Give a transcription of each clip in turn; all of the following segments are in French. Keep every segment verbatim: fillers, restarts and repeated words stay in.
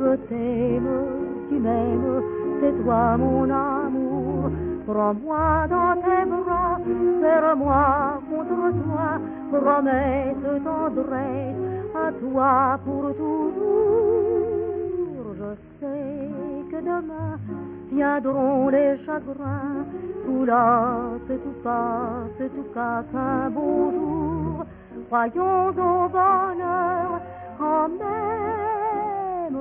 Je t'aime, tu m'aimes, c'est toi mon amour. Prends-moi dans tes bras, serre-moi contre toi, promesse, tendresse, à toi pour toujours. Je sais que demain viendront les chagrins, tout lasse, tout passe, tout casse un beau jour. Croyons au bonheur quand même.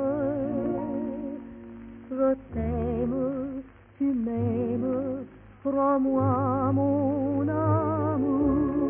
Je t'aime, tu m'aimes, prends-moi mon amour.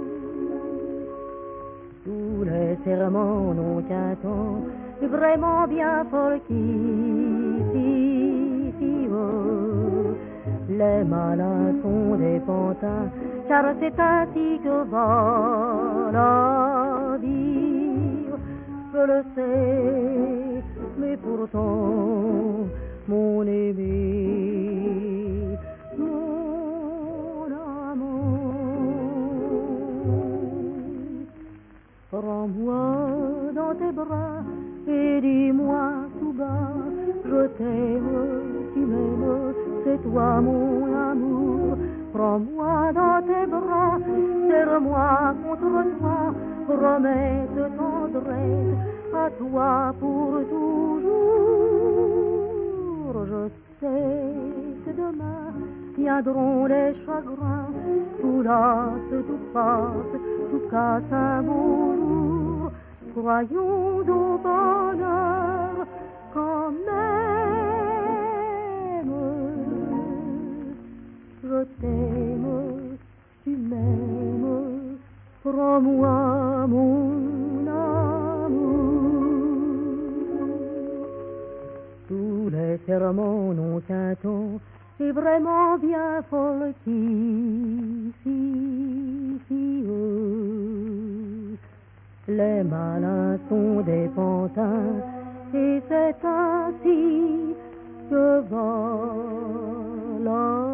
Tous les serments n'ont qu'un temps vraiment bien fort qui s'y fie. Les malins sont des pantins, car c'est ainsi que va la vie. Je le sais, mais pourtant, mon aimé, mon amour, prends-moi dans tes bras et dis-moi tout bas, je t'aime, tu m'aimes, c'est toi mon amour. Prends-moi dans tes bras, serre-moi contre toi, promesse, tendresse, à toi pour toujours. Je sais que demain viendront les chagrins, tout lasse, tout passe, tout casse un beau jour. Croyons au bonheur quand même. Je t'aime, tu m'aimes, prends-moi mon amour. Tous les serments n'ont qu'un temps et vraiment bien folle qui s'y fie. Les malins sont des pantins et c'est ainsi que va la